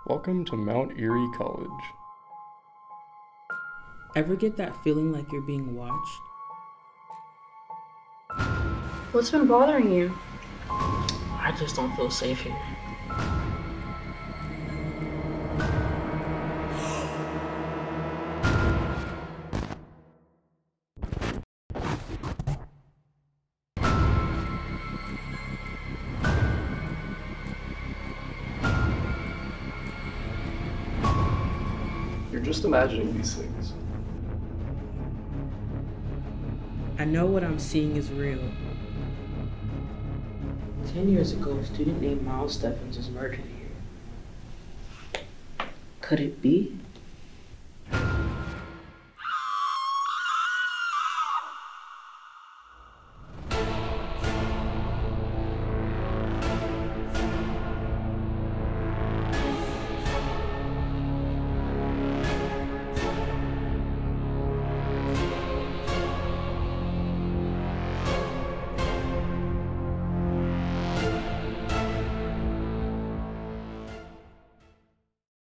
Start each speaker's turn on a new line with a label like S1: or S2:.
S1: Welcome to Mount Erie College.
S2: Ever get that feeling like you're being watched?
S3: What's been bothering you?
S2: I just don't feel safe here.
S1: You're just imagining these things.
S2: I know what I'm seeing is real. 10 years ago, a student named Miles Stephens was murdered here. Could it be?